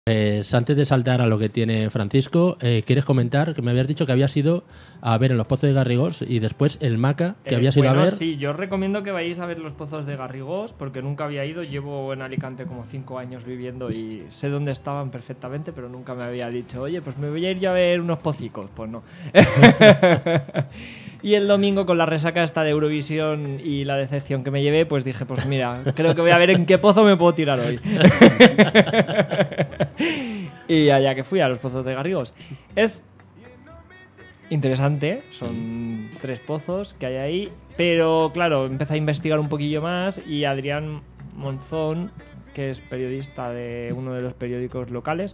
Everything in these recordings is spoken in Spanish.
Antes de saltar a lo que tiene Francisco, ¿quieres comentar que me habías dicho que habías ido a ver en los Pozos de Garrigós y después el Maca, que habías ido a ver? Sí, yo os recomiendo que vayáis a ver los Pozos de Garrigós porque nunca había ido. Llevo en Alicante como 5 años viviendo y sé dónde estaban perfectamente, pero nunca me había dicho, oye, pues me voy a ir yo a ver unos pocicos. Pues no. Y el domingo, con la resaca esta de Eurovisión y la decepción que me llevé, pues dije, pues mira, creo que voy a ver en qué pozo me puedo tirar hoy. Y allá que fui a los Pozos de Garrigós. Es interesante, son 3 pozos que hay ahí, pero claro, empecé a investigar un poquillo más y Adrián Monzón, que es periodista de uno de los periódicos locales,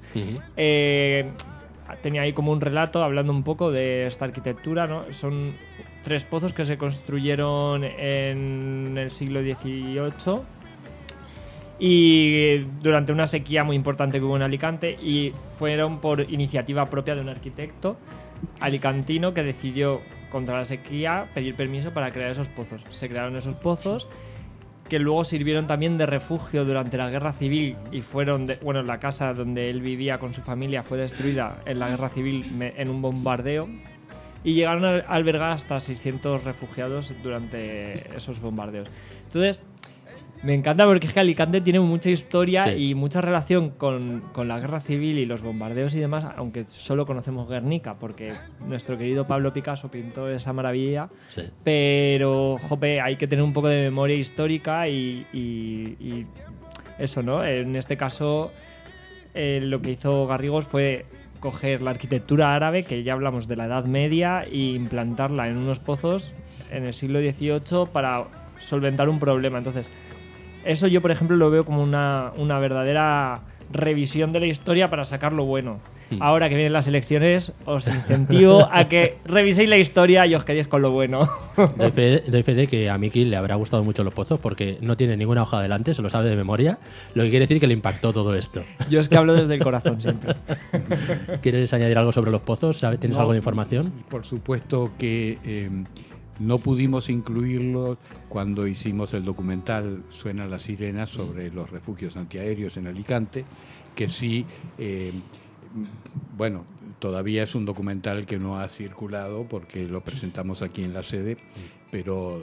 tenía ahí como un relato hablando un poco de esta arquitectura, ¿no? Son 3 pozos que se construyeron en el siglo XVIII y durante una sequía muy importante que hubo en Alicante, y fueron por iniciativa propia de un arquitecto alicantino que decidió, contra la sequía, pedir permiso para crear esos pozos. Se crearon esos pozos que luego sirvieron también de refugio durante la Guerra Civil y fueron, la casa donde él vivía con su familia fue destruida en la Guerra Civil en un bombardeo y llegaron a albergar hasta 600 refugiados durante esos bombardeos. Entonces, me encanta porque es que Alicante tiene mucha historia y mucha relación con la Guerra Civil y los bombardeos y demás, aunque solo conocemos Guernica, porque nuestro querido Pablo Picasso pintó esa maravilla. Sí. Pero, jope, hay que tener un poco de memoria histórica y eso, ¿no? En este caso, lo que hizo Garrigós fue coger la arquitectura árabe, que ya hablamos de la Edad Media, e implantarla en unos pozos en el siglo XVIII para solventar un problema. Entonces, eso yo, por ejemplo, lo veo como una verdadera revisión de la historia para sacar lo bueno. Ahora que vienen las elecciones, os incentivo a que reviséis la historia y os quedéis con lo bueno. Doy fe de que a Miki le habrá gustado mucho los pozos porque no tiene ninguna hoja adelante, se lo sabe de memoria, lo que quiere decir que le impactó todo esto. Yo es que hablo desde el corazón siempre. ¿Quieres añadir algo sobre los pozos? ¿Tienes algo de información? Por supuesto que no pudimos incluirlo cuando hicimos el documental Suena la sirena sobre los refugios antiaéreos en Alicante, que sí, todavía es un documental que no ha circulado porque lo presentamos aquí en la sede, pero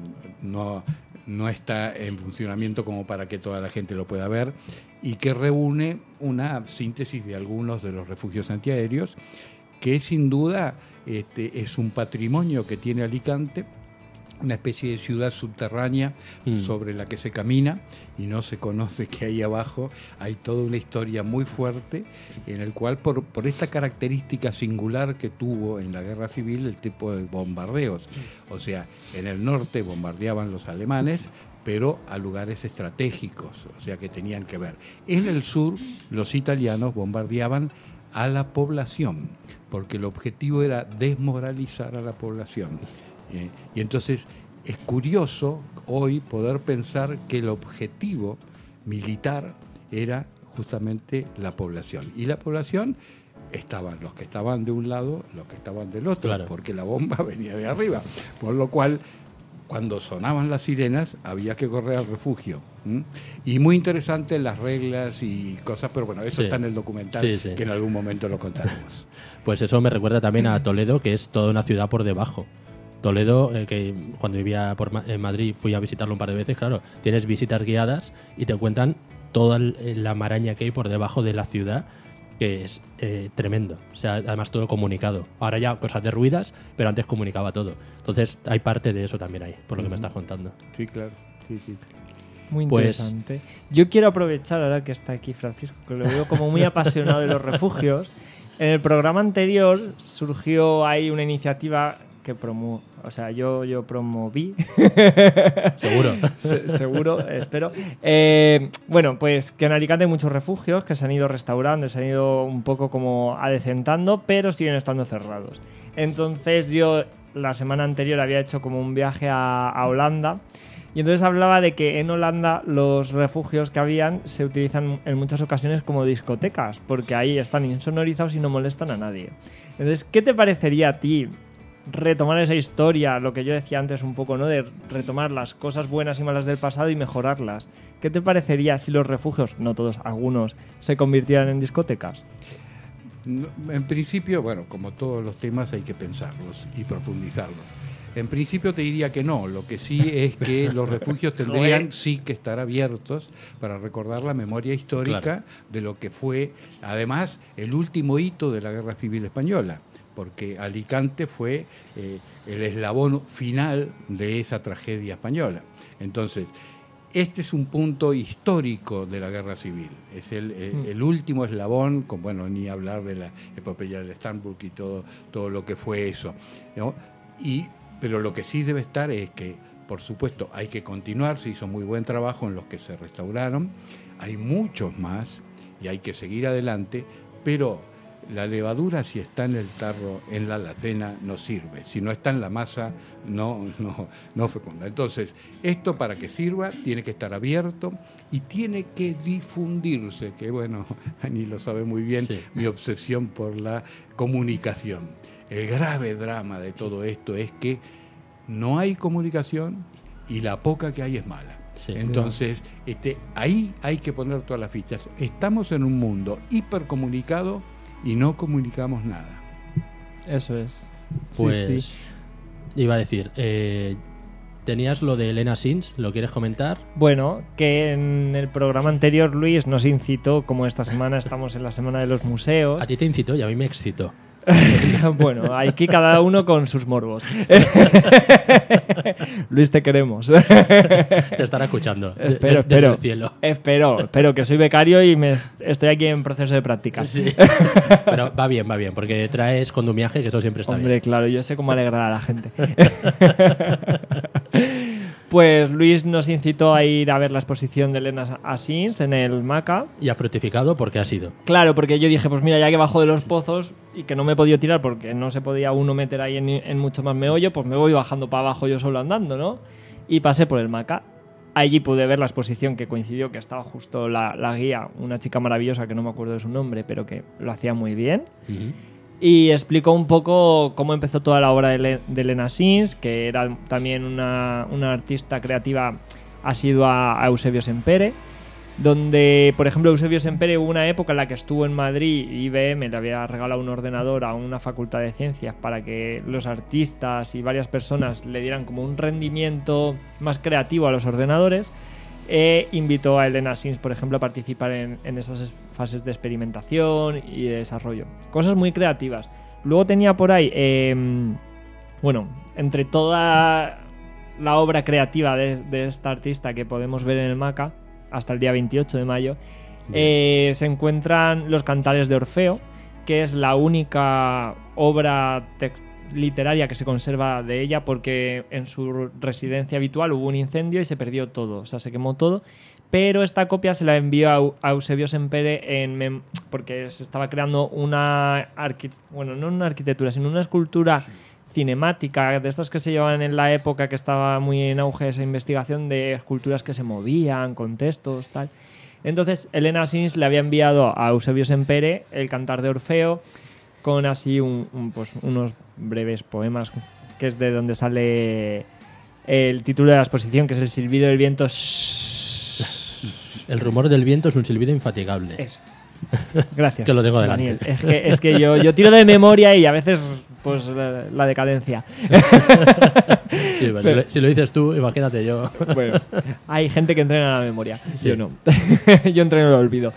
no está en funcionamiento como para que toda la gente lo pueda ver, y que reúne una síntesis de algunos de los refugios antiaéreos, que sin duda es un patrimonio que tiene Alicante, una especie de ciudad subterránea sobre la que se camina y no se conoce que ahí abajo hay toda una historia muy fuerte en el cual, por esta característica singular que tuvo en la Guerra Civil el tipo de bombardeos. O sea, en el norte bombardeaban los alemanes, pero a lugares estratégicos, o sea que tenían que ver. En el sur los italianos bombardeaban a la población, porque el objetivo era desmoralizar a la población. Y entonces es curioso hoy poder pensar que el objetivo militar era justamente la población. Y la población estaban los que estaban de un lado, los que estaban del otro, claro, porque la bomba venía de arriba. Por lo cual, cuando sonaban las sirenas, había que correr al refugio. Y muy interesante las reglas y cosas, pero bueno, eso está en el documental, que en algún momento lo contaremos. Pues eso me recuerda también a Toledo, que es toda una ciudad por debajo. Toledo, que cuando vivía en Madrid fui a visitarlo un par de veces, claro, tienes visitas guiadas y te cuentan toda la maraña que hay por debajo de la ciudad, que es tremendo. O sea, además todo comunicado. Ahora ya cosas derruidas, pero antes comunicaba todo. Entonces hay parte de eso también ahí, por lo que me estás contando. Sí, claro. Sí. Muy interesante. Yo quiero aprovechar ahora que está aquí Francisco, que lo veo como muy apasionado de los refugios. En el programa anterior surgió ahí una iniciativa que yo promoví. Seguro. Seguro, espero. Pues que en Alicante hay muchos refugios que se han ido restaurando, se han ido un poco como adecentando, pero siguen estando cerrados. Entonces yo la semana anterior había hecho como un viaje a Holanda, y entonces hablaba de que en Holanda los refugios que habían se utilizan en muchas ocasiones como discotecas, porque ahí están insonorizados y no molestan a nadie. Entonces, ¿qué te parecería a ti retomar esa historia, lo que yo decía antes un poco, ¿no? De retomar las cosas buenas y malas del pasado y mejorarlas. ¿Qué te parecería si los refugios, no todos, algunos, se convirtieran en discotecas? En principio, bueno, como todos los temas hay que pensarlos y profundizarlos. En principio te diría que no, lo que sí es que los refugios tendrían sí que estar abiertos para recordar la memoria histórica de lo que fue, además, el último hito de la Guerra Civil Española, porque Alicante fue el eslabón final de esa tragedia española. Entonces, este es un punto histórico de la Guerra Civil, es el último eslabón, bueno, ni hablar de la epopeya del Starnberg y todo lo que fue eso, ¿no? Pero lo que sí debe estar es que, por supuesto, hay que continuar, se hizo muy buen trabajo en los que se restauraron, hay muchos más y hay que seguir adelante, pero la levadura, si está en el tarro, en la alacena, no sirve. Si no está en la masa, no fecunda. Entonces, esto para que sirva tiene que estar abierto y tiene que difundirse, que bueno, Ani lo sabe muy bien, sí. Mi obsesión por la comunicación. El grave drama de todo esto es que no hay comunicación y la poca que hay es mala. Sí, entonces, ahí hay que poner todas las fichas. Estamos en un mundo hipercomunicado y no comunicamos nada. Eso es. Pues sí. Iba a decir, tenías lo de Elena Sins, ¿lo quieres comentar? Bueno, que en el programa anterior Luis nos incitó, como esta semana estamos en la Semana de los Museos. A ti te incitó y a mí me excitó. Bueno, aquí cada uno con sus morbos. Luis, te queremos. Te estará escuchando. Espero, desde el cielo. Espero que soy becario y estoy aquí en proceso de práctica. Sí. Pero va bien, porque traes condumiaje, que eso siempre está bien. Hombre, claro, yo sé cómo alegrar a la gente. Pues Luis nos incitó a ir a ver la exposición de Elena Sins en el MACA. ¿Y ha fructificado? ¿Por qué ha sido? Claro, porque yo dije, pues mira, ya que bajo de los pozos y que no me he podido tirar porque no se podía uno meter ahí en mucho más meollo, pues me voy bajando para abajo yo solo andando, ¿no? Y pasé por el MACA. Allí pude ver la exposición, que coincidió que estaba justo la guía, una chica maravillosa que no me acuerdo de su nombre, pero que lo hacía muy bien. Uh-huh. Y explicó un poco cómo empezó toda la obra de Elena Sins, que era también una artista creativa asidua a Eusebio Sempere, donde, por ejemplo, Eusebio Sempere hubo una época en la que estuvo en Madrid y IBM le había regalado un ordenador a una facultad de ciencias para que los artistas y varias personas le dieran como un rendimiento más creativo a los ordenadores. Invitó a Elena Sins, por ejemplo, a participar en esas fases de experimentación y de desarrollo. Cosas muy creativas. Luego tenía por ahí, entre toda la obra creativa de esta artista que podemos ver en el MACA, hasta el día 28 de mayo, se encuentran los Cantares de Orfeo, que es la única obra literaria que se conserva de ella, porque en su residencia habitual hubo un incendio y se perdió todo, o sea, se quemó todo, pero esta copia se la envió a Eusebio Sempere porque se estaba creando no una arquitectura, sino una escultura cinemática, de estas que se llevaban en la época que estaba muy en auge esa investigación de esculturas que se movían, con textos, tal. Entonces Elena Sins le había enviado a Eusebio Sempere el Cantar de Orfeo, con así unos breves poemas, que es de donde sale el título de la exposición, que es El silbido del viento. El rumor del viento es un silbido infatigable. Eso. Gracias. Que lo tengo delante. Daniel. Es que yo tiro de memoria y a veces pues la decadencia. Sí, pero si lo dices tú, imagínate yo. Bueno, hay gente que entrena la memoria. Sí. Yo no. Yo entreno el olvido.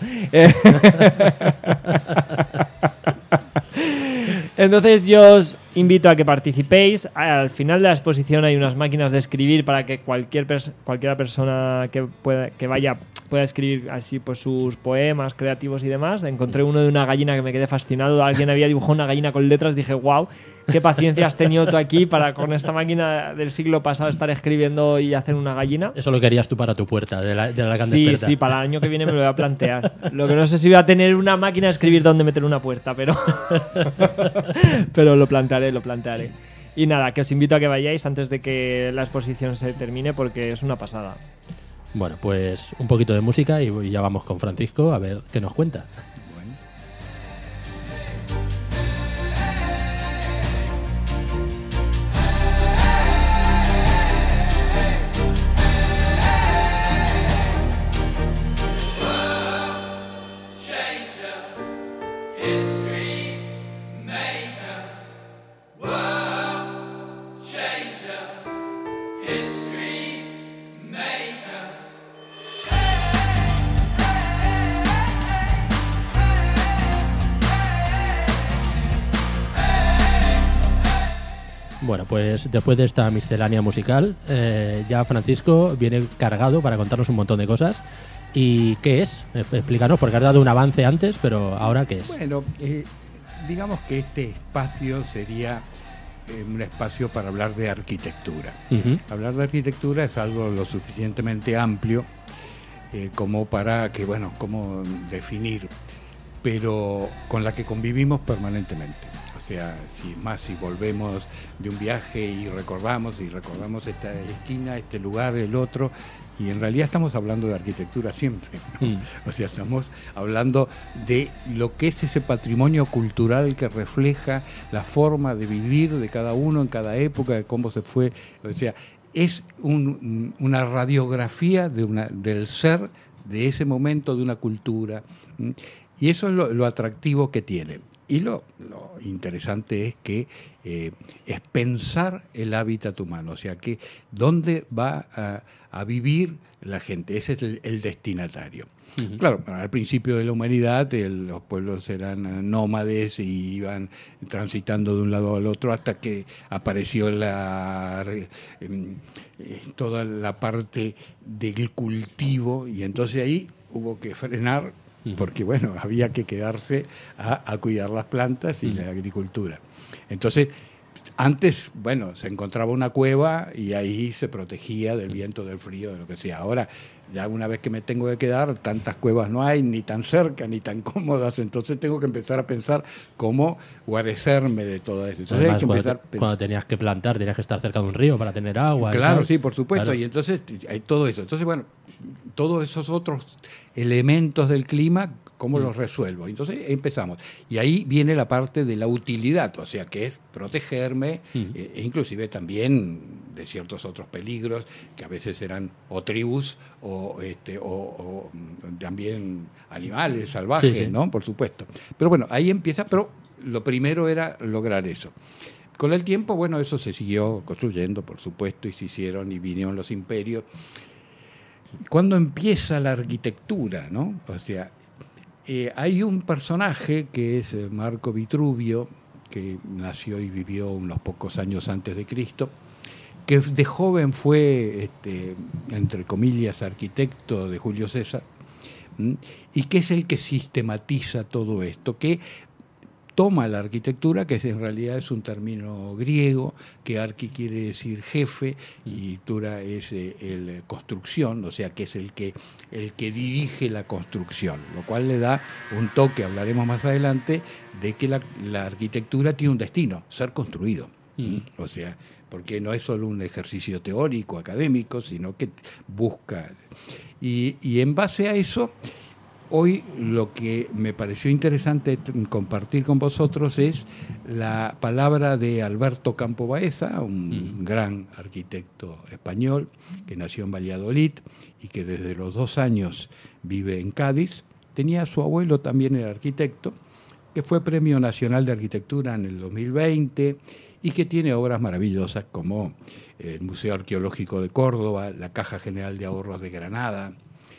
Entonces yo os invito a que participéis. Al final de la exposición hay unas máquinas de escribir para que cualquiera persona que vaya pueda escribir así pues sus poemas creativos y demás. Encontré uno de una gallina que me quedé fascinado. Alguien había dibujado una gallina con letras. Dije, wow, qué paciencia has tenido tú aquí para con esta máquina del siglo pasado estar escribiendo y hacer una gallina. Eso lo querías tú para tu puerta de la gran desperta. Sí, para el año que viene me lo voy a plantear. Lo que no sé si voy a tener una máquina de escribir donde meter una puerta, pero lo plantearé. Y nada, que os invito a que vayáis antes de que la exposición se termine, porque es una pasada. Bueno, pues un poquito de música y ya vamos con Francisco a ver qué nos cuenta. Bueno, pues después de esta miscelánea musical, ya Francisco viene cargado para contarnos un montón de cosas. ¿Y qué es? Explícanos, porque has dado un avance antes, pero ¿ahora qué es? Bueno, digamos que este espacio sería un espacio para hablar de arquitectura. Hablar de arquitectura es algo lo suficientemente amplio como para que, bueno, cómo definir, pero con la que convivimos permanentemente. O sea, si volvemos de un viaje y recordamos esta esquina, este lugar, el otro, y en realidad estamos hablando de arquitectura siempre, ¿no? O sea, estamos hablando de lo que es ese patrimonio cultural que refleja la forma de vivir de cada uno en cada época, de cómo se fue, o sea, es una radiografía del ser de ese momento, de una cultura, y eso es lo atractivo que tiene. Y lo interesante es que es pensar el hábitat humano, o sea, que dónde va a vivir la gente, ese es el destinatario. Claro, al principio de la humanidad los pueblos eran nómades y iban transitando de un lado al otro hasta que apareció toda la parte del cultivo, y entonces ahí hubo que frenar, porque bueno, había que quedarse a cuidar las plantas y la agricultura. Entonces, antes, bueno, se encontraba una cueva y ahí se protegía del viento, del frío, de lo que sea. Ahora, ya una vez que me tengo que quedar, tantas cuevas no hay, ni tan cerca, ni tan cómodas, entonces tengo que empezar a pensar cómo guarecerme de todo eso. Entonces Además, hay que empezar cuando tenías que plantar, tenías que estar cerca de un río para tener agua. Claro, sí, por supuesto, claro. Y entonces hay todo eso. Entonces, bueno, todos esos otros elementos del clima, ¿cómo los resuelvo? Entonces empezamos. Y ahí viene la parte de la utilidad, o sea, que es protegerme, e inclusive también de ciertos otros peligros, que a veces eran o tribus o también animales salvajes, sí. ¿No? Por supuesto. Pero bueno, ahí empieza, pero lo primero era lograr eso. Con el tiempo, bueno, eso se siguió construyendo, por supuesto, y se hicieron y vinieron los imperios. ¿Cuándo empieza la arquitectura, no? O sea, hay un personaje que es Marco Vitruvio, que nació y vivió unos pocos años antes de Cristo, que de joven fue, entre comillas, arquitecto de Julio César, y que es el que sistematiza todo esto, que toma la arquitectura, que en realidad es un término griego, que arqui quiere decir jefe y tura es construcción, o sea que es el que dirige la construcción, lo cual le da un toque, hablaremos más adelante, de que la arquitectura tiene un destino, ser construido. O sea, porque no es solo un ejercicio teórico, académico, sino que busca. Y en base a eso, hoy lo que me pareció interesante compartir con vosotros es la palabra de Alberto Campo Baeza, un gran arquitecto español que nació en Valladolid y que desde los 2 años vive en Cádiz. Tenía a su abuelo también el arquitecto, que fue Premio Nacional de Arquitectura en el 2020 y que tiene obras maravillosas como el Museo Arqueológico de Córdoba, la Caja General de Ahorros de Granada,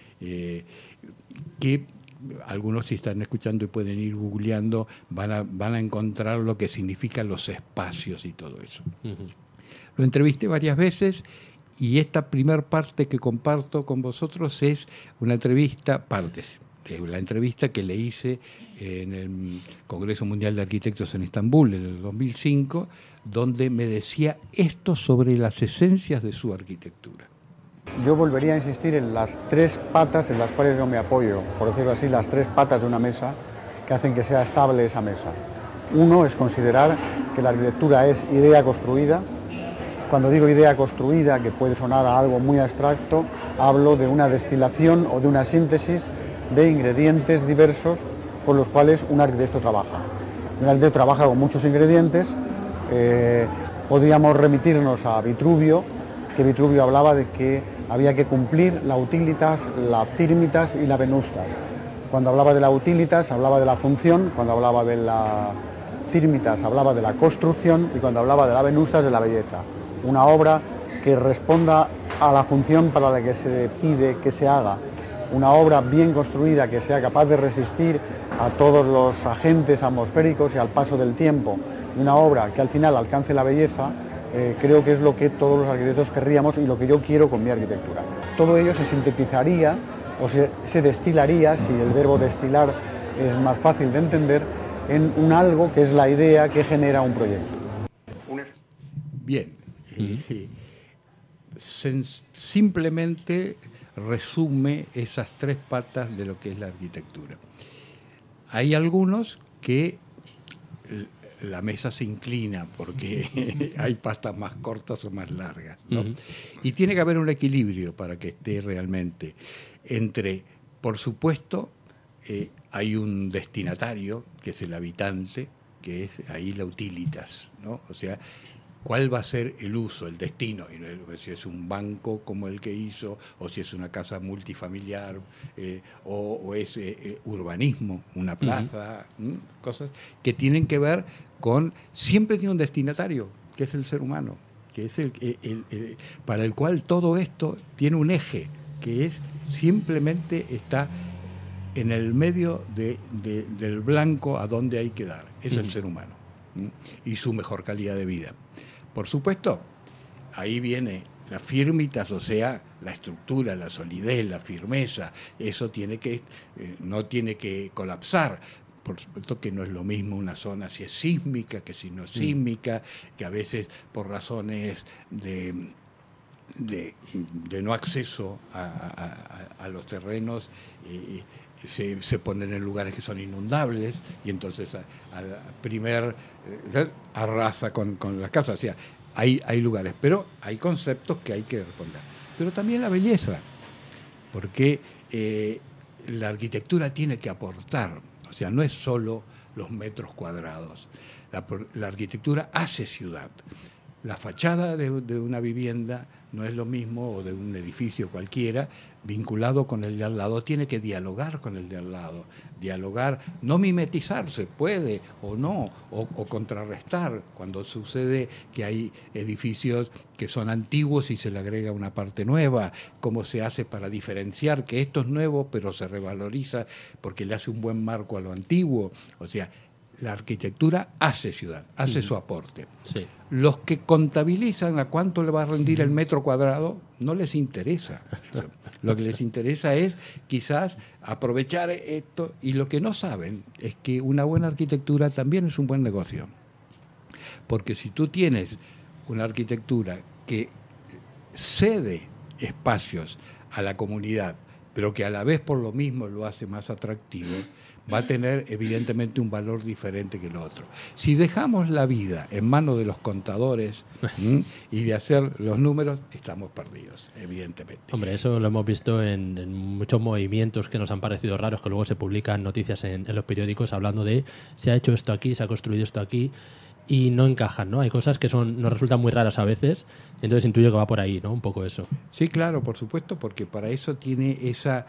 que algunos, si están escuchando y pueden ir googleando, van a encontrar lo que significan los espacios y todo eso. Lo entrevisté varias veces y esta primer parte que comparto con vosotros es una entrevista, partes de la entrevista que le hice en el Congreso Mundial de Arquitectos en Estambul en el 2005, donde me decía esto sobre las esencias de su arquitectura. Yo volvería a insistir en las 3 patas en las cuales yo me apoyo, por decirlo así, las 3 patas de una mesa que hacen que sea estable esa mesa. Uno es considerar que la arquitectura es idea construida. Cuando digo idea construida, que puede sonar a algo muy abstracto, hablo de una destilación o de una síntesis de ingredientes diversos por los cuales un arquitecto trabaja. Un arquitecto trabaja con muchos ingredientes. Podríamos remitirnos a Vitruvio, que Vitruvio hablaba de que había que cumplir la utilitas, la firmitas y la venustas. Cuando hablaba de la utilitas hablaba de la función, cuando hablaba de la firmitas hablaba de la construcción y cuando hablaba de la venustas de la belleza. Una obra que responda a la función para la que se pide que se haga. Una obra bien construida que sea capaz de resistir a todos los agentes atmosféricos y al paso del tiempo. Una obra que al final alcance la belleza, creo que es lo que todos los arquitectos querríamos y lo que yo quiero con mi arquitectura. Todo ello se sintetizaría o se destilaría, si el verbo destilar es más fácil de entender, en un algo que es la idea que genera un proyecto. Bien. Simplemente resume esas tres patas de lo que es la arquitectura. Hay algunos que la mesa se inclina porque hay patas más cortas o más largas, ¿no? Y tiene que haber un equilibrio para que esté realmente entre, por supuesto, hay un destinatario, que es el habitante, que es ahí la utilitas, ¿no? O sea, ¿cuál va a ser el uso, el destino? Si es un banco como el que hizo, o si es una casa multifamiliar, o es urbanismo, una plaza, cosas que tienen que ver con... Siempre tiene un destinatario, que es el ser humano, que es para el cual todo esto tiene un eje, que es simplemente está en el medio del blanco a donde hay que dar. Es el ser humano y su mejor calidad de vida. Por supuesto, ahí viene las firmitas, o sea, la estructura, la solidez, la firmeza. Eso no tiene que colapsar. Por supuesto que no es lo mismo una zona si es sísmica que si no es sísmica, que a veces por razones de no acceso a los terrenos se ponen en lugares que son inundables y entonces al primer arrasa con las casas. O sea, hay lugares, pero hay conceptos que hay que responder. Pero también la belleza, porque la arquitectura tiene que aportar, o sea, no es solo los metros cuadrados. La arquitectura hace ciudad. La fachada de una vivienda no es lo mismo, o de un edificio cualquiera, vinculado con el de al lado, tiene que dialogar con el de al lado, dialogar, no mimetizarse, puede o no, o contrarrestar cuando sucede que hay edificios que son antiguos y se le agrega una parte nueva, cómo se hace para diferenciar que esto es nuevo pero se revaloriza porque le hace un buen marco a lo antiguo. O sea, la arquitectura hace ciudad, hace su aporte. Sí. Los que contabilizan a cuánto le va a rendir el metro cuadrado no les interesa. Lo que les interesa es quizás aprovechar esto, y lo que no saben es que una buena arquitectura también es un buen negocio. Porque si tú tienes una arquitectura que cede espacios a la comunidad, pero que a la vez por lo mismo lo hace más atractivo, va a tener evidentemente un valor diferente que el otro. Si dejamos la vida en manos de los contadores y de hacer los números, estamos perdidos, evidentemente. Hombre, eso lo hemos visto en muchos movimientos que nos han parecido raros, que luego se publican noticias en los periódicos hablando de se ha hecho esto aquí, se ha construido esto aquí, y no encajan, ¿no? Hay cosas que nos resultan muy raras a veces, entonces intuyo que va por ahí, ¿no? Un poco eso. Sí, claro, por supuesto, porque para eso tiene esa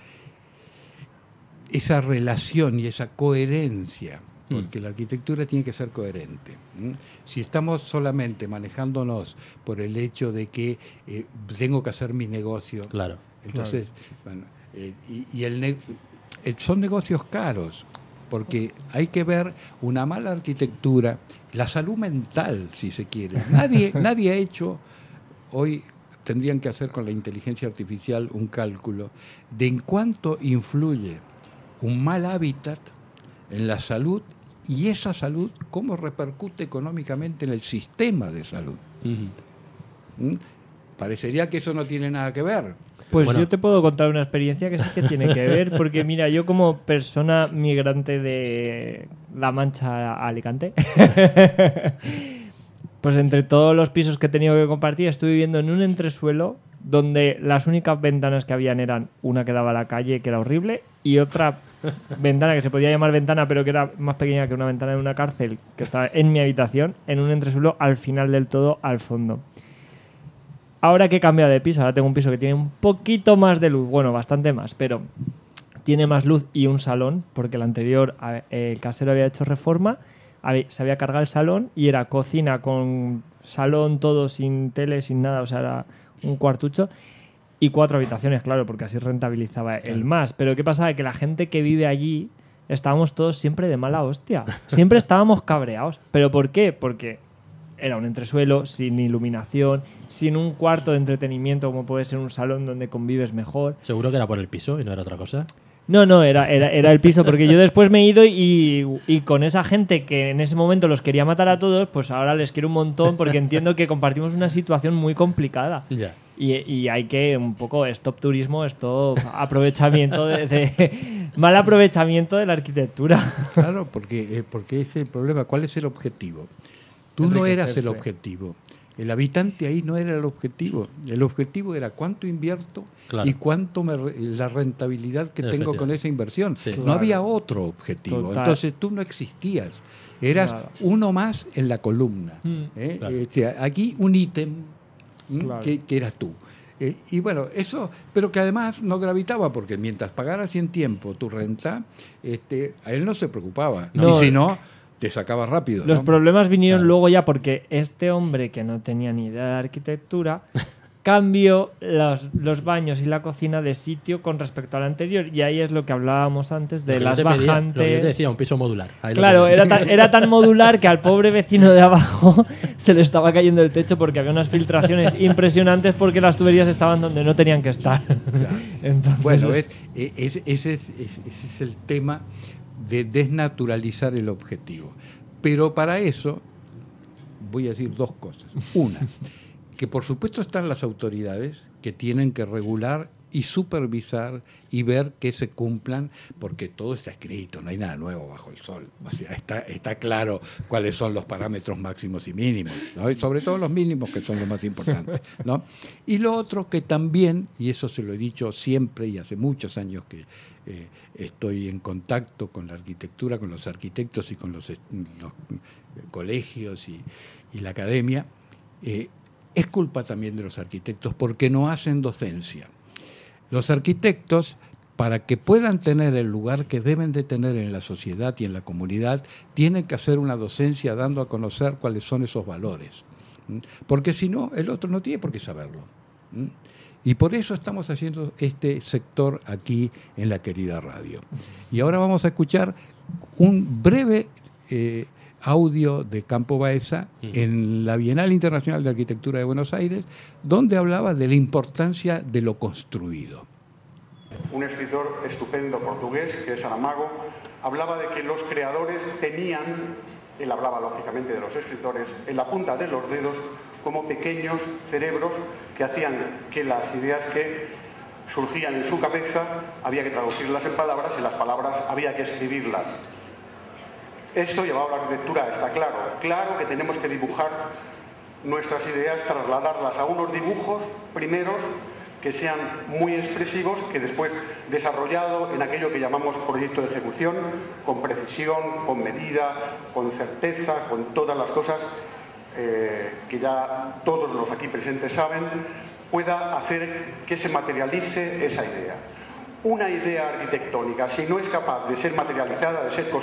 relación y esa coherencia, porque la arquitectura tiene que ser coherente. Si estamos solamente manejándonos por el hecho de que tengo que hacer mi negocio, claro, entonces, bueno, son negocios caros, porque hay que ver una mala arquitectura, la salud mental, si se quiere. Nadie ha hecho, hoy tendrían que hacer con la inteligencia artificial un cálculo de en cuánto influye un mal hábitat en la salud, y esa salud cómo repercute económicamente en el sistema de salud. Parecería que eso no tiene nada que ver. Pues bueno, yo te puedo contar una experiencia que sí que tiene que ver, porque mira, yo como persona migrante de La Mancha a Alicante, pues entre todos los pisos que he tenido que compartir, estuve viviendo en un entresuelo donde las únicas ventanas que habían eran una que daba a la calle, que era horrible, y otra ventana que se podía llamar ventana, pero que era más pequeña que una ventana de una cárcel, que estaba en mi habitación, en un entresuelo al final del todo, al fondo. Ahora que he cambiado de piso, ahora tengo un piso que tiene un poquito más de luz, bueno, bastante más, pero tiene más luz y un salón, porque el anterior, el casero había hecho reforma, se había cargado el salón y era cocina con salón todo sin tele, sin nada, o sea, era un cuartucho y 4 habitaciones, claro, porque así rentabilizaba el más. Pero ¿qué pasaba? Que la gente que vive allí estábamos todos siempre de mala hostia, siempre estábamos cabreados. ¿Pero por qué? Porque era un entresuelo sin iluminación, sin un cuarto de entretenimiento como puede ser un salón donde convives mejor. ¿Seguro que era por el piso y no era otra cosa? No, era el piso, porque yo después me he ido y con esa gente que en ese momento los quería matar a todos, pues ahora les quiero un montón porque entiendo que compartimos una situación muy complicada. Ya. Y hay que un poco stop turismo, stop aprovechamiento mal aprovechamiento de la arquitectura. Claro, porque ese es el problema. ¿Cuál es el objetivo? Tú no eras el objetivo. El habitante ahí no era el objetivo. El objetivo era cuánto invierto y cuánto la rentabilidad que tengo con esa inversión. Sí. No había otro objetivo. Total. Entonces tú no existías. Eras uno más en la columna. Claro. Aquí un ítem Claro. que eras tú. Y bueno, eso, pero que además no gravitaba, porque mientras pagaras en tiempo tu renta, a él no se preocaba. No. Y si no, te sacaba rápido. Los ¿no? problemas vinieron Claro. luego ya porque este hombre que no tenía ni idea de arquitectura cambió los baños y la cocina de sitio con respecto al anterior, y ahí es lo que hablábamos antes de las bajantes. Lo que yo te decía, un piso modular. Ahí lo Claro, tenías. era tan modular que al pobre vecino de abajo se le estaba cayendo el techo porque había unas filtraciones impresionantes porque las tuberías estaban donde no tenían que estar. Claro. Entonces, Bueno, ese es el tema de desnaturalizar el objetivo. Pero para eso voy a decir 2 cosas. Una, que por supuesto están las autoridades que tienen que regular y supervisar y ver que se cumplan, porque todo está escrito, no hay nada nuevo bajo el sol. O sea, está claro cuáles son los parámetros máximos y mínimos, ¿no? Y sobre todo los mínimos, que son los más importantes, ¿no? Y lo otro que también, y eso se lo he dicho siempre y hace muchos años que estoy en contacto con la arquitectura, con los arquitectos y con los colegios y la academia, es culpa también de los arquitectos porque no hacen docencia. Los arquitectos, para que puedan tener el lugar que deben de tener en la sociedad y en la comunidad, tienen que hacer una docencia dando a conocer cuáles son esos valores. Porque si no, el otro no tiene por qué saberlo. Y por eso estamos haciendo este sector aquí en la querida radio. Y ahora vamos a escuchar un breve audio de Campo Baeza en la Bienal Internacional de Arquitectura de Buenos Aires, donde hablaba de la importancia de lo construido. Un escritor estupendo portugués, que es Saramago, hablaba de que los creadores tenían, él hablaba lógicamente de los escritores, en la punta de los dedos como pequeños cerebros que hacían que las ideas que surgían en su cabeza había que traducirlas en palabras y las palabras había que escribirlas. Esto llevado a la arquitectura está claro. Claro que tenemos que dibujar nuestras ideas, trasladarlas a unos dibujos primeros que sean muy expresivos, que después desarrollado en aquello que llamamos proyecto de ejecución, con precisión, con medida, con certeza, con todas las cosas que ya todos los aquí presentes saben, pueda hacer que se materialice esa idea. Una idea arquitectónica, si no es capaz de ser materializada, de ser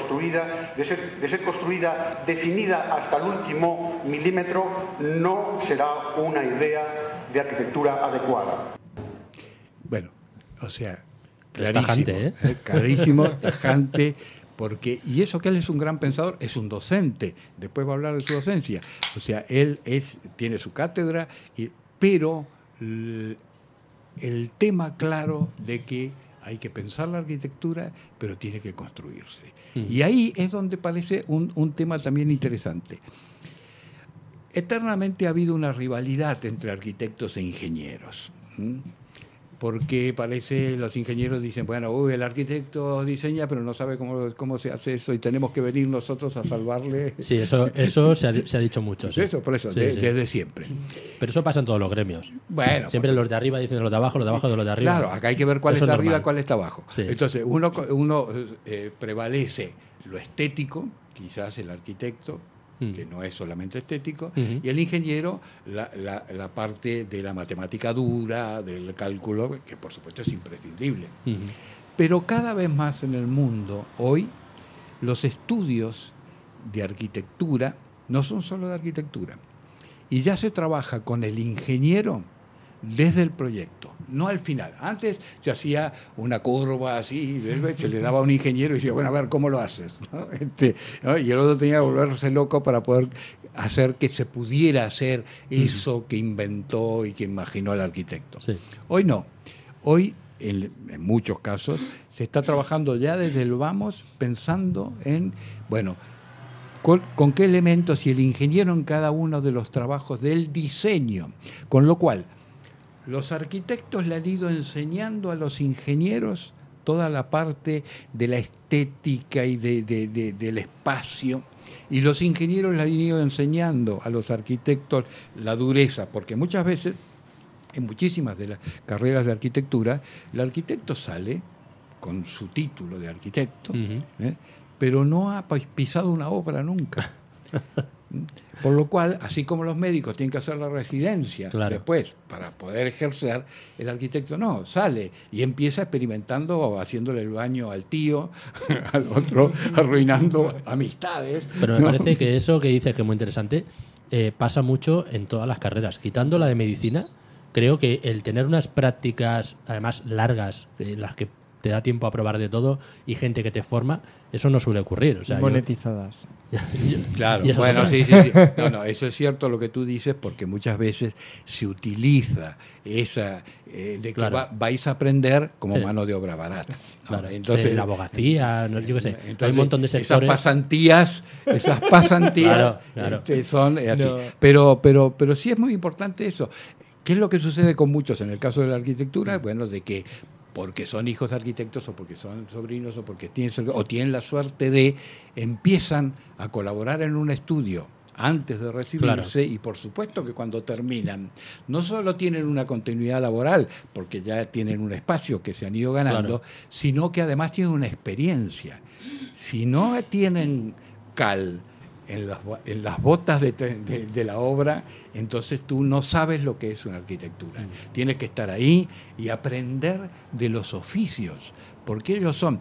construida, definida hasta el último milímetro, no será una idea de arquitectura adecuada. Bueno, o sea, Es clarísimo, tajante, clarísimo, tajante, porque, y eso que él es un gran pensador, es un docente, después va a hablar de su docencia, o sea, él tiene su cátedra, pero el tema claro de que hay que pensar la arquitectura, pero tiene que construirse. Y ahí es donde parece un tema también interesante. Eternamente ha habido una rivalidad entre arquitectos e ingenieros. Porque parece, los ingenieros dicen, bueno, el arquitecto diseña, pero no sabe cómo se hace eso y tenemos que venir nosotros a salvarle. Sí, eso se ha dicho mucho. Pues Sí. eso, por eso, Sí, sí. desde siempre. Pero eso pasa en todos los gremios. Bueno, Siempre pues, los de arriba dicen los de abajo de los de arriba. claro, acá hay que ver cuál Eso está es arriba y normal. cuál está abajo. Sí. Entonces, uno prevalece lo estético, quizás el arquitecto, que no es solamente estético, y el ingeniero la parte de la matemática dura, del cálculo, que por supuesto es imprescindible. Pero cada vez más en el mundo, hoy, los estudios de arquitectura no son solo de arquitectura. Y ya se trabaja con el ingeniero desde el proyecto, no al final. Antes se hacía una curva así, se le daba a un ingeniero y decía, bueno, a ver, ¿cómo lo haces? ¿No? ¿no? Y el otro tenía que volverse loco para poder hacer que se pudiera hacer eso que inventó y que imaginó el arquitecto. Sí. Hoy no. Hoy, en muchos casos, se está trabajando ya desde el vamos pensando en, bueno, con qué elementos y el ingeniero en cada uno de los trabajos del diseño. Con lo cual, los arquitectos le han ido enseñando a los ingenieros toda la parte de la estética y del espacio, y los ingenieros le han ido enseñando a los arquitectos la dureza, porque muchas veces, en muchísimas de las carreras de arquitectura, el arquitecto sale con su título de arquitecto, pero no ha pisado una obra nunca. Por lo cual, así como los médicos tienen que hacer la residencia después para poder ejercer, el arquitecto no, sale y empieza experimentando, haciéndole el baño al tío, al otro, arruinando amistades. Pero me parece que eso que dices, que es muy interesante, pasa mucho en todas las carreras. Quitando la de medicina, creo que el tener unas prácticas, además largas, en las que te da tiempo a probar de todo y gente que te forma, eso no suele ocurrir. O sea, monetizadas. Claro, bueno, sí. No, eso es cierto lo que tú dices, porque muchas veces se utiliza esa de que vais a aprender como mano de obra barata. ¿No? Claro. Entonces, la abogacía, yo qué sé, entonces, hay un montón de sectores. Esas pasantías claro. Son así. No. Pero sí es muy importante eso. ¿Qué es lo que sucede con muchos en el caso de la arquitectura? Bueno, de que porque son hijos de arquitectos o porque son sobrinos o porque tienen la suerte de, empiezan a colaborar en un estudio antes de recibirse, y por supuesto que cuando terminan no solo tienen una continuidad laboral porque ya tienen un espacio que se han ido ganando, sino que además tienen una experiencia. Si no tienen cal en las botas de la obra, entonces tú no sabes lo que es una arquitectura. Tienes que estar ahí y aprender de los oficios, porque ellos son...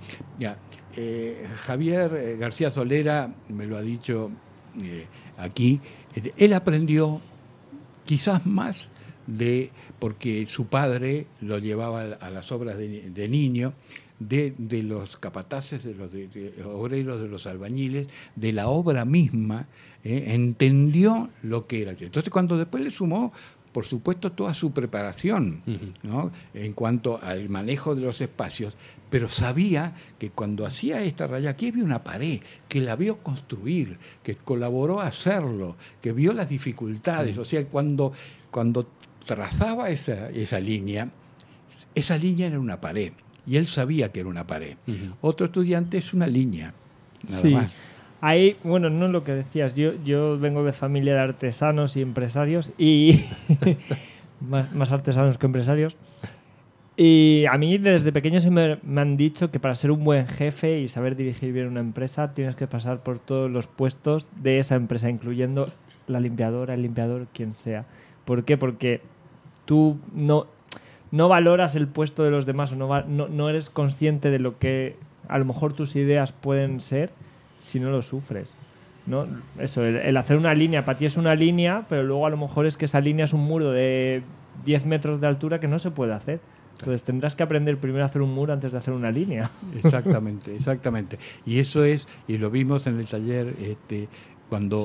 Javier García Solera me lo ha dicho aquí, él aprendió quizás más porque su padre lo llevaba a las obras de niño, de los capataces, de los obreros, de los albañiles, de la obra misma, entendió lo que era. Entonces, cuando después le sumó, por supuesto, toda su preparación, ¿no? En cuanto al manejo de los espacios, pero sabía que cuando hacía esta raya, aquí había una pared, que la vio construir, que colaboró a hacerlo, que vio las dificultades. O sea, cuando trazaba esa línea era una pared. Y él sabía que era una pared. Otro estudiante es una línea, nada más. Ahí, bueno, no es lo que decías. Yo vengo de familia de artesanos y empresarios, y más artesanos que empresarios. Y a mí desde pequeño me han dicho que para ser un buen jefe y saber dirigir bien una empresa tienes que pasar por todos los puestos de esa empresa, incluyendo la limpiadora, el limpiador, quien sea. ¿Por qué? Porque tú no valoras el puesto de los demás, o no eres consciente de lo que a lo mejor tus ideas pueden ser si no lo sufres, ¿no? Eso, el hacer una línea, para ti es una línea, pero luego a lo mejor es que esa línea es un muro de 10 metros de altura que no se puede hacer. Entonces tendrás que aprender primero a hacer un muro antes de hacer una línea. Exactamente. Y eso es, y lo vimos en el taller, cuando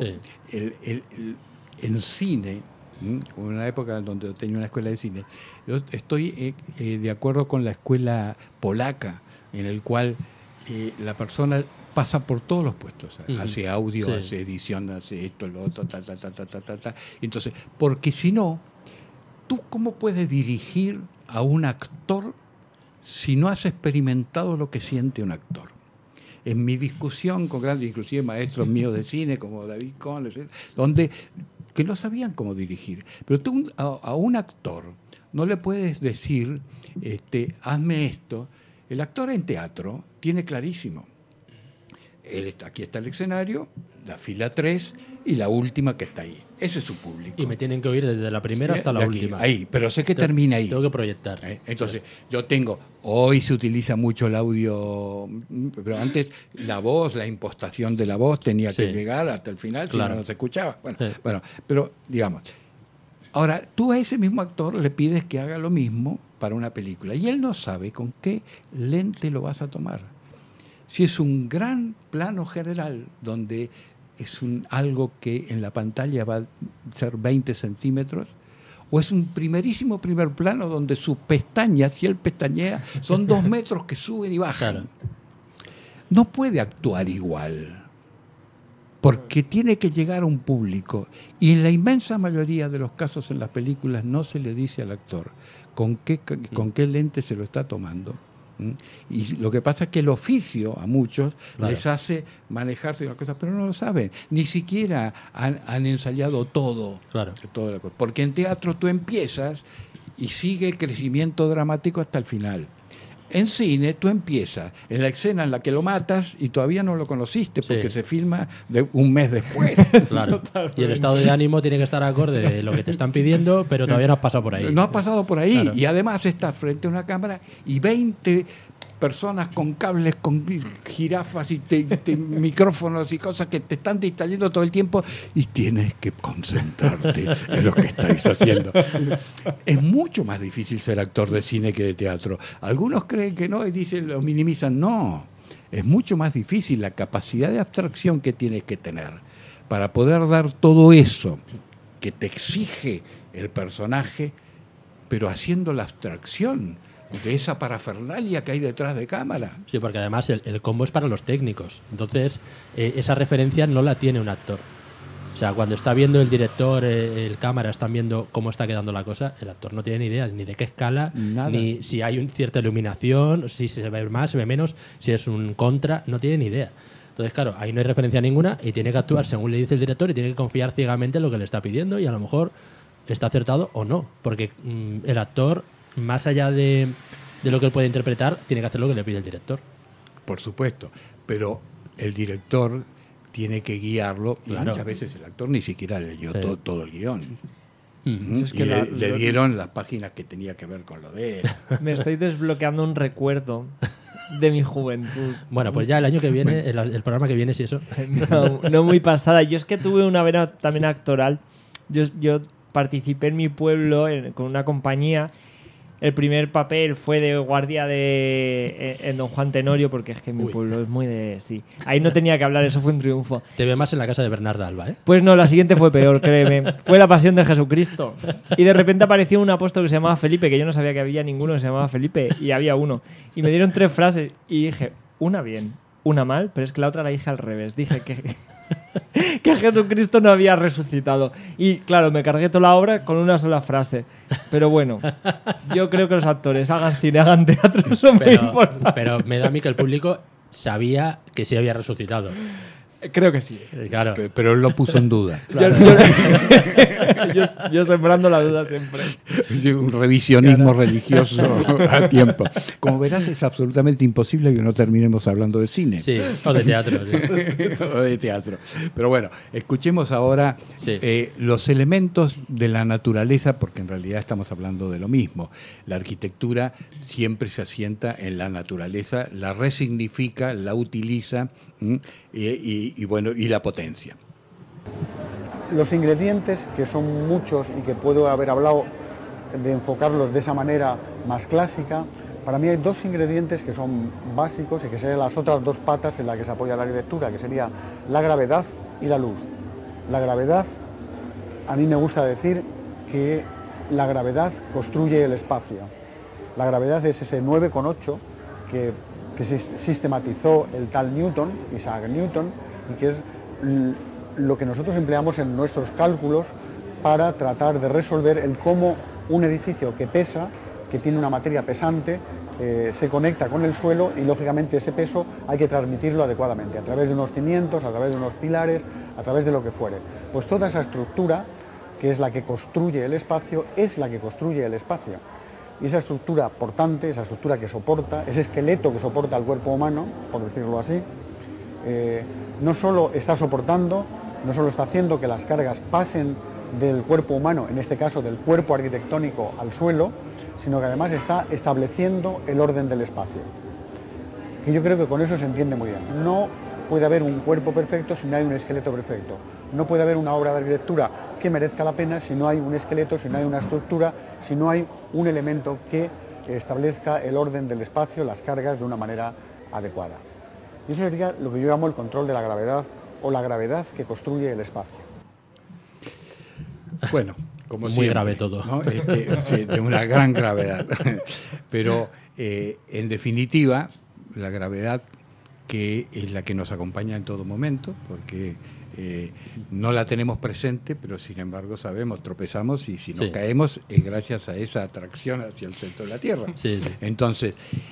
el cine, en una época donde tenía una escuela de cine, yo estoy de acuerdo con la escuela polaca, en el cual la persona pasa por todos los puestos, hace audio, hace edición, hace esto, lo otro, ta. Entonces, porque si no, ¿tú cómo puedes dirigir a un actor si no has experimentado lo que siente un actor? En mi discusión con grandes, inclusive maestros míos de cine, como David Cohn, donde que no sabían cómo dirigir. Pero tú a un actor no le puedes decir, hazme esto. El actor en teatro tiene clarísimo. Aquí está el escenario, la fila 3 y la última que está ahí. Ese es su público. Y me tienen que oír desde la primera hasta la De aquí, última. Ahí, pero sé que termina ahí. Tengo que proyectar. Entonces, yo tengo, hoy se utiliza mucho el audio, pero antes la voz, la impostación de la voz tenía que llegar hasta el final, Claro. si no se escuchaba. Bueno, pero digamos, ahora tú a ese mismo actor le pides que haga lo mismo para una película y él no sabe con qué lente lo vas a tomar. Si es un gran plano general donde es algo que en la pantalla va a ser 20 centímetros, o es un primerísimo primer plano donde sus pestañas, si él pestañea, son 2 metros que suben y bajan. Claro. No puede actuar igual, porque tiene que llegar a un público. Y en la inmensa mayoría de los casos en las películas no se le dice al actor con qué lente se lo está tomando. Y lo que pasa es que el oficio a muchos les hace manejarse de las cosas, pero no lo saben. Ni siquiera han ensayado todo. Claro. Porque en teatro tú empiezas y sigue el crecimiento dramático hasta el final. En cine tú empiezas en la escena en la que lo matas y todavía no lo conociste porque se filma un mes después. Claro. Y el estado de ánimo tiene que estar acorde de lo que te están pidiendo, pero todavía no has pasado por ahí. No has pasado por ahí. Claro. Y además estás frente a una cámara y 20 personas con cables, con jirafas y micrófonos y cosas que te están distrayendo todo el tiempo y tienes que concentrarte en lo que estáis haciendo. Es mucho más difícil ser actor de cine que de teatro. Algunos creen que no y dicen, lo minimizan. No, es mucho más difícil la capacidad de abstracción que tienes que tener para poder dar todo eso que te exige el personaje, pero haciendo la abstracción de esa parafernalia que hay detrás de cámara. Sí, porque además el combo es para los técnicos. Entonces, esa referencia no la tiene un actor. O sea, cuando está viendo el director, el cámara, están viendo cómo está quedando la cosa, el actor no tiene ni idea ni de qué escala, Nada. ni si hay cierta iluminación, si se ve más, se ve menos, si es un contra, no tiene ni idea. Entonces, claro, ahí no hay referencia ninguna y tiene que actuar según le dice el director y tiene que confiar ciegamente en lo que le está pidiendo y a lo mejor está acertado o no. Porque el actor, más allá de lo que él puede interpretar, tiene que hacer lo que le pide el director. Por supuesto, pero el director tiene que guiarlo y Claro. muchas veces el actor ni siquiera leyó todo el guión. Es que Le dieron las páginas que tenía que ver con lo de él. Me estoy desbloqueando un recuerdo de mi juventud. Bueno, pues ya el año que viene, el programa que viene, si eso. No muy pasada. Yo es que tuve una vena también actoral. Yo participé en mi pueblo con una compañía. El primer papel fue de guardia en Don Juan Tenorio, porque es que mi pueblo es muy de... Sí. Ahí no tenía que hablar, eso fue un triunfo. Te ve más en la casa de Bernarda Alba, ¿eh? Pues no, la siguiente fue peor, créeme. Fue la pasión de Jesucristo. Y de repente apareció un apóstol que se llamaba Felipe, que yo no sabía que había ninguno que se llamaba Felipe, y había uno. Y me dieron 3 frases y dije, una bien, una mal, pero es que la otra la dije al revés. Dije que Jesucristo no había resucitado. Y claro, me cargué toda la obra con una sola frase. Pero bueno, yo creo que los actores hagan cine, hagan teatro, eso me importa. Pero me da a mí que el público sabía que sí había resucitado. Creo que sí. Claro. Pero él lo puso en duda. Yo sembrando la duda siempre. Un revisionismo religioso a tiempo. Como verás, es absolutamente imposible que no terminemos hablando de cine. Sí, o de teatro. Sí. O de teatro. Pero bueno, escuchemos ahora los elementos de la naturaleza, porque en realidad estamos hablando de lo mismo. La arquitectura siempre se asienta en la naturaleza, la resignifica, la utiliza y la potencia. Los ingredientes, que son muchos y que puedo haber hablado de enfocarlos de esa manera más clásica, para mí hay 2 ingredientes que son básicos y que serían las otras 2 patas en las que se apoya la arquitectura, que sería la gravedad y la luz. La gravedad, a mí me gusta decir que la gravedad construye el espacio. La gravedad es ese 9,8 que sistematizó el tal Newton, Isaac Newton, y que es lo que nosotros empleamos en nuestros cálculos para tratar de resolver el cómo un edificio que pesa, que tiene una materia pesante, se conecta con el suelo y lógicamente ese peso hay que transmitirlo adecuadamente, a través de unos cimientos, a través de unos pilares, a través de lo que fuere. Pues toda esa estructura, que es la que construye el espacio, es la que construye el espacio. Y esa estructura portante, esa estructura que soporta, ese esqueleto que soporta al cuerpo humano, por decirlo así, no solo está soportando, no solo está haciendo que las cargas pasen del cuerpo humano, en este caso del cuerpo arquitectónico, al suelo, sino que además está estableciendo el orden del espacio. Y yo creo que con eso se entiende muy bien. No puede haber un cuerpo perfecto si no hay un esqueleto perfecto. No puede haber una obra de arquitectura que merezca la pena si no hay un esqueleto, si no hay una estructura, si no hay un elemento que establezca el orden del espacio, las cargas de una manera adecuada. Y eso sería lo que yo llamo el control de la gravedad o la gravedad que construye el espacio. Bueno, como muy siempre, grave todo, ¿no? Sí, de una gran gravedad. Pero en definitiva, la gravedad que es la que nos acompaña en todo momento, porque no la tenemos presente, pero sin embargo sabemos, tropezamos y si nos caemos es gracias a esa atracción hacia el centro de la Tierra. Sí. Entonces,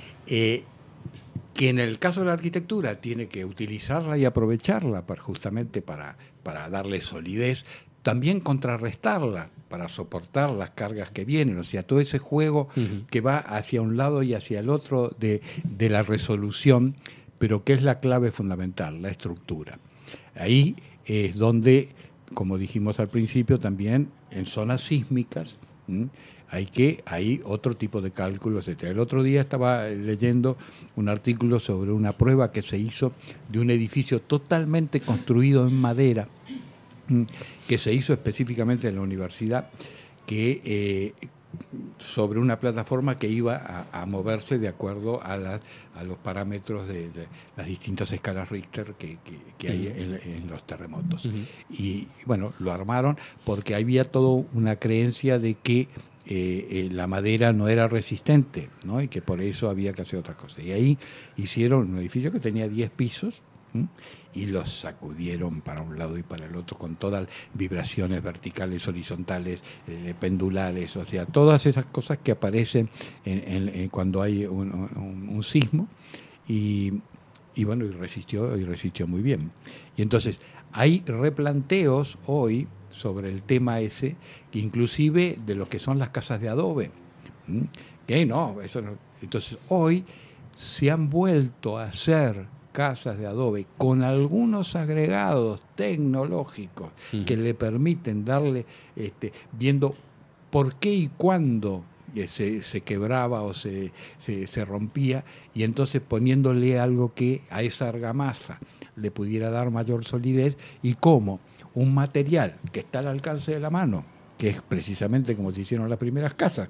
que en el caso de la arquitectura tiene que utilizarla y aprovecharla justamente para darle solidez, también contrarrestarla para soportar las cargas que vienen, o sea, todo ese juego que va hacia un lado y hacia el otro de la resolución, pero que es la clave fundamental, la estructura. Ahí es donde, como dijimos al principio, también en zonas sísmicas hay otro tipo de cálculos, etc. El otro día estaba leyendo un artículo sobre una prueba que se hizo de un edificio totalmente construido en madera, que se hizo específicamente en la universidad, que sobre una plataforma que iba a moverse de acuerdo a los parámetros de las distintas escalas Richter que hay en los terremotos. Y bueno, lo armaron porque había toda una creencia de que la madera no era resistente, ¿no? Y que por eso había que hacer otras cosas. Y ahí hicieron un edificio que tenía 10 pisos, y los sacudieron para un lado y para el otro con todas vibraciones verticales, horizontales, pendulares, o sea, todas esas cosas que aparecen cuando hay un sismo, y bueno, y resistió muy bien. Y entonces hay replanteos hoy sobre el tema ese, inclusive de lo que son las casas de adobe, que no, eso no. Entonces hoy se han vuelto a hacer casas de adobe con algunos agregados tecnológicos que le permiten darle, viendo por qué y cuándo se quebraba o se rompía, y entonces poniéndole algo que a esa argamasa le pudiera dar mayor solidez, y cómo un material que está al alcance de la mano, que es precisamente como se hicieron las primeras casas,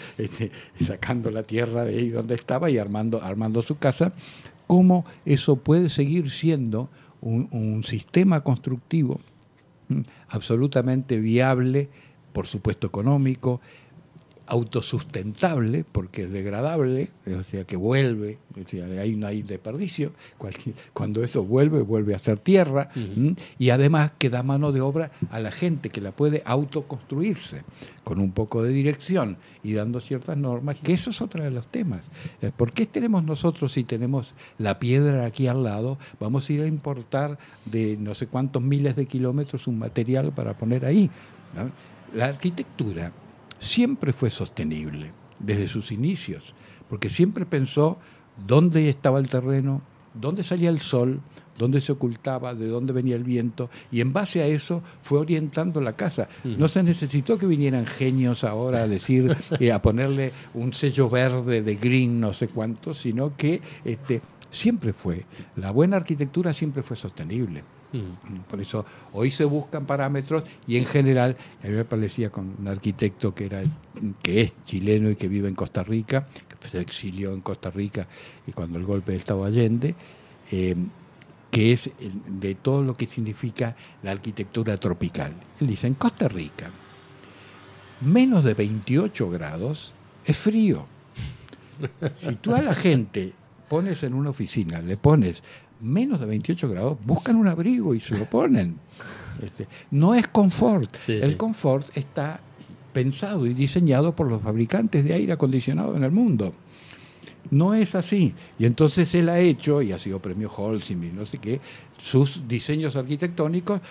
sacando la tierra de ahí donde estaba y armando su casa, cómo eso puede seguir siendo un sistema constructivo absolutamente viable, por supuesto económico, autosustentable, porque es degradable, o sea que vuelve, o sea, ahí no hay desperdicio, cuando eso vuelve a ser tierra, y además que da mano de obra a la gente que la puede autoconstruirse, con un poco de dirección y dando ciertas normas, que eso es otro de los temas. ¿Por qué tenemos nosotros, si tenemos la piedra aquí al lado, vamos a ir a importar de no sé cuántos miles de kilómetros un material para poner ahí? ¿No? La arquitectura siempre fue sostenible desde sus inicios, porque siempre pensó dónde estaba el terreno, dónde salía el sol, dónde se ocultaba, de dónde venía el viento, y en base a eso fue orientando la casa. No se necesitó que vinieran genios ahora a decir, a ponerle un sello verde de green no sé cuánto, sino que siempre fue, la buena arquitectura siempre fue sostenible. Por eso hoy se buscan parámetros, y en general a mí me parecía con un arquitecto que es chileno y que vive en Costa Rica, que se exilió en Costa Rica y cuando el golpe del Estado Allende, que es de todo lo que significa la arquitectura tropical. Él dice, en Costa Rica menos de 28 grados es frío. Si tú a la gente pones en una oficina, le pones menos de 28 grados, buscan un abrigo y se lo ponen. No es confort. El confort está pensado y diseñado por los fabricantes de aire acondicionado en el mundo. No es así. Y entonces él ha hecho, y ha sido premio Holcim y no sé qué, sus diseños arquitectónicos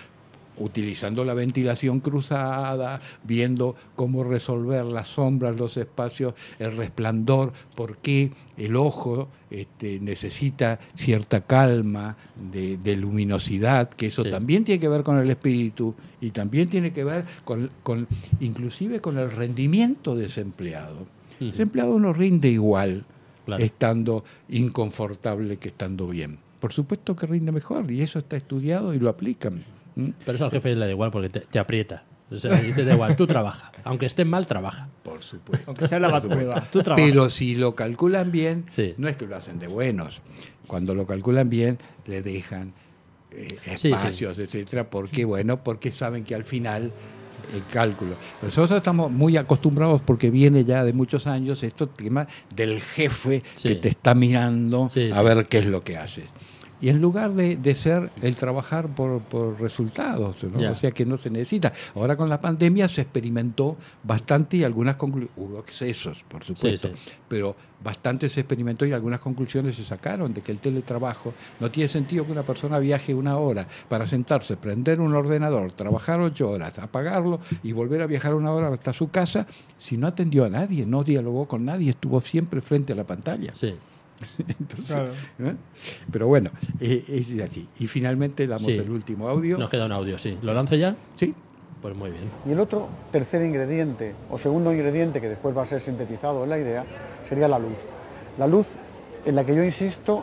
utilizando la ventilación cruzada, viendo cómo resolver las sombras, los espacios, el resplandor, por qué el ojo necesita cierta calma de luminosidad, que eso también tiene que ver con el espíritu y también tiene que ver con inclusive con el rendimiento de ese empleado. Ese empleado no rinde igual estando inconfortable que estando bien. Por supuesto que rinde mejor y eso está estudiado y lo aplican. Pero eso al jefe le da igual porque te aprieta. O sea, dice, da igual, tú trabaja. Aunque estés mal, trabaja. Por supuesto. Aunque sea la batprueba, tú trabaja. Pero si lo calculan bien, no es que lo hacen de buenos. Cuando lo calculan bien, le dejan espacios, etcétera. ¿Por qué? Bueno, porque saben que al final el cálculo. Nosotros estamos muy acostumbrados porque viene ya de muchos años este tema del jefe que te está mirando a ver qué es lo que haces. Y en lugar de ser el trabajar por resultados, ¿no? O sea que no se necesita. Ahora con la pandemia se experimentó bastante y algunas conclusiones, hubo excesos, por supuesto, pero bastante se experimentó y algunas conclusiones se sacaron de que el teletrabajo no tiene sentido que una persona viaje 1 hora para sentarse, prender un ordenador, trabajar 8 horas, apagarlo y volver a viajar 1 hora hasta su casa si no atendió a nadie, no dialogó con nadie, estuvo siempre frente a la pantalla. Sí. Entonces, pero bueno, es así. Y finalmente damos el último audio. Nos queda un audio, sí. ¿Lo lanzo ya? Sí. Pues muy bien. Y el otro tercer ingrediente, o segundo ingrediente, que después va a ser sintetizado en la idea, sería la luz. La luz en la que yo insisto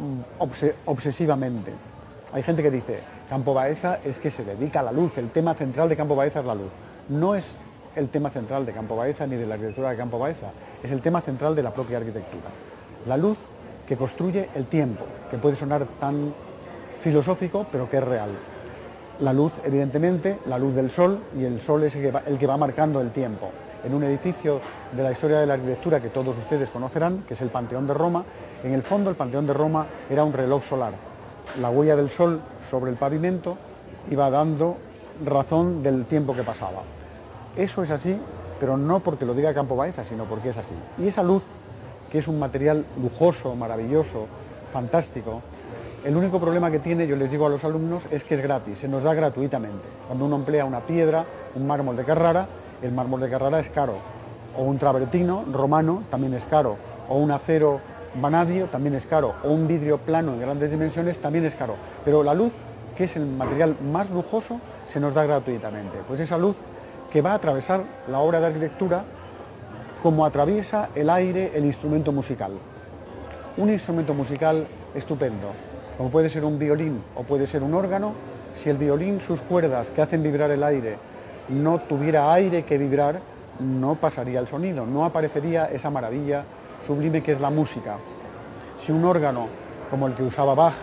obsesivamente. Hay gente que dice, Campo Baeza es que se dedica a la luz, el tema central de Campo Baeza es la luz. No es el tema central de Campo Baeza ni de la arquitectura de Campo Baeza, es el tema central de la propia arquitectura. La luz que construye el tiempo, que puede sonar tan filosófico, pero que es real. La luz, evidentemente, la luz del sol, y el sol es el que va marcando el tiempo. En un edificio de la historia de la arquitectura que todos ustedes conocerán, que es el Panteón de Roma, en el fondo el Panteón de Roma era un reloj solar. La huella del sol sobre el pavimento iba dando razón del tiempo que pasaba. Eso es así, pero no porque lo diga Campo Baeza, sino porque es así. Y esa luz, que es un material lujoso, maravilloso, fantástico, el único problema que tiene, yo les digo a los alumnos, es que es gratis, se nos da gratuitamente. Cuando uno emplea una piedra, un mármol de Carrara, el mármol de Carrara es caro. O un travertino romano también es caro. O un acero vanadio también es caro. O un vidrio plano en grandes dimensiones también es caro. Pero la luz, que es el material más lujoso, se nos da gratuitamente. Pues esa luz que va a atravesar la obra de arquitectura como atraviesa el aire el instrumento musical. Un instrumento musical estupendo, como puede ser un violín o puede ser un órgano, si el violín, sus cuerdas que hacen vibrar el aire, no tuviera aire que vibrar, no pasaría el sonido, no aparecería esa maravilla sublime que es la música. Si un órgano, como el que usaba Bach,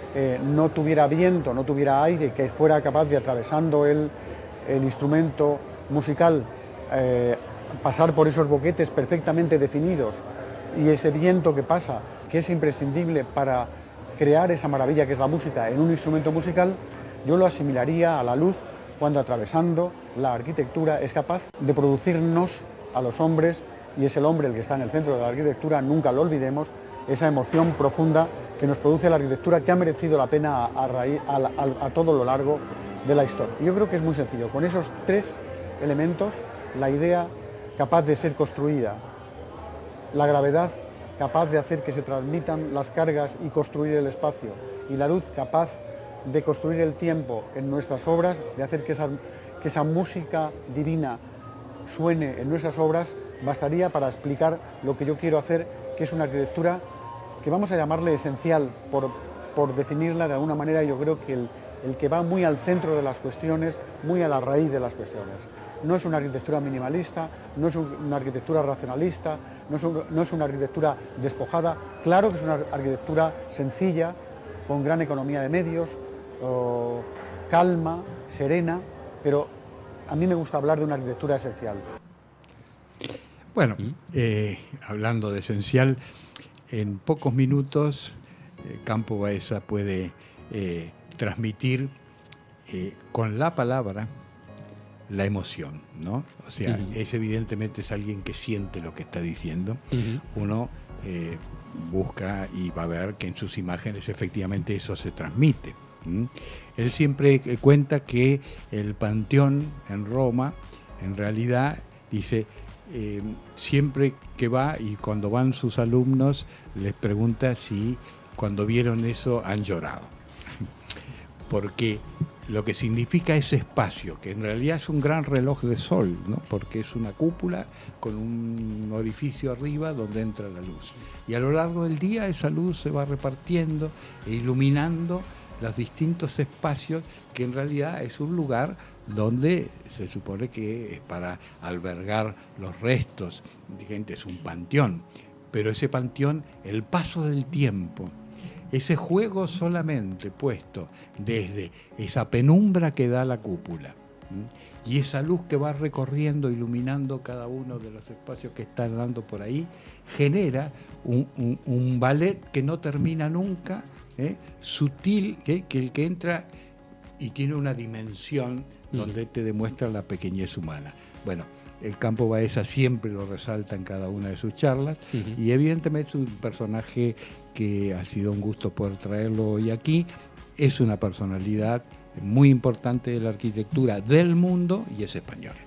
no tuviera viento, no tuviera aire, que fuera capaz de, atravesando el instrumento musical, pasar por esos boquetes perfectamente definidos y ese viento que pasa, que es imprescindible para crear esa maravilla que es la música en un instrumento musical, yo lo asimilaría a la luz cuando atravesando la arquitectura es capaz de producirnos a los hombres, y es el hombre el que está en el centro de la arquitectura, nunca lo olvidemos, esa emoción profunda que nos produce la arquitectura que ha merecido la pena a todo lo largo de la historia. Yo creo que es muy sencillo, con esos 3 elementos, la idea capaz de ser construida, la gravedad capaz de hacer que se transmitan las cargas y construir el espacio, y la luz capaz de construir el tiempo en nuestras obras, de hacer que esa música divina suene en nuestras obras, bastaría para explicar lo que yo quiero hacer, que es una arquitectura que vamos a llamarle esencial, por definirla de alguna manera. Yo creo que el que va muy al centro de las cuestiones, muy a la raíz de las cuestiones. No es una arquitectura minimalista, no es una arquitectura racionalista, no es una arquitectura despojada. Claro que es una arquitectura sencilla, con gran economía de medios, calma, serena, pero a mí me gusta hablar de una arquitectura esencial. Bueno, hablando de esencial, en pocos minutos Campo Baeza puede transmitir con la palabra la emoción, ¿no? O sea, evidentemente es alguien que siente lo que está diciendo. Uno busca y va a ver que en sus imágenes efectivamente eso se transmite, Él siempre cuenta que el Panteón en Roma, en realidad, dice, siempre que va y cuando van sus alumnos, les pregunta si cuando vieron eso han llorado. Porque lo que significa ese espacio, que en realidad es un gran reloj de sol, ¿no? Porque es una cúpula con un orificio arriba donde entra la luz. Y a lo largo del día esa luz se va repartiendo e iluminando los distintos espacios, que en realidad es un lugar donde se supone que es para albergar los restos de gente, es un panteón. Pero ese panteón, el paso del tiempo, ese juego solamente puesto desde esa penumbra que da la cúpula, y esa luz que va recorriendo, iluminando cada uno de los espacios que están dando por ahí, genera un ballet que no termina nunca, sutil, que el que entra y tiene una dimensión donde te demuestra la pequeñez humana. Bueno, el Campo Baeza siempre lo resalta en cada una de sus charlas, y evidentemente es un personaje que ha sido un gusto poder traerlo hoy aquí. Es una personalidad muy importante de la arquitectura del mundo y es español.